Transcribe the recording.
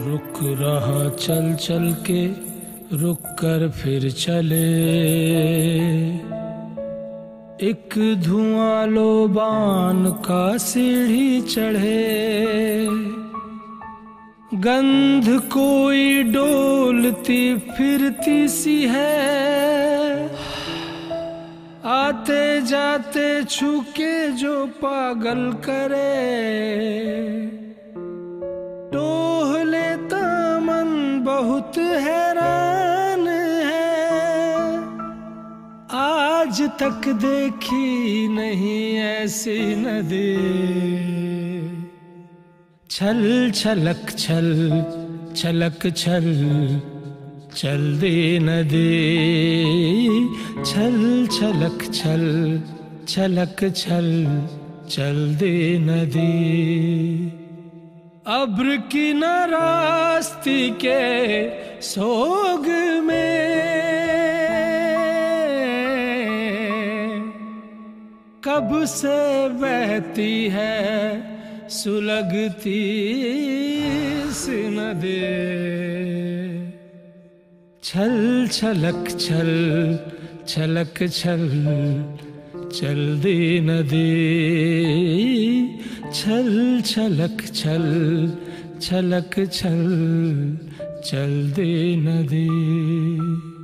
रुक रहा चल चल के रुक कर फिर चले, एक धुआं लोबान का सीढ़ी चढ़े, गंध कोई डोलती फिरती सी है, आते जाते छूके जो पागल करे, टोह लेता मन बहुत हैरान है, आज तक देखी नहीं ऐसी नदी, छल छलक छल छलक छल चल दे नदी, छल छलक छल छलक छल चल दे नदी। अब्र की नारास्ती के सोग में कब से बहती है सुलगती सी नदी, छल छलक छल छलक छल चल दे नदी, छल छलक छल छलक छल चल दे नदी।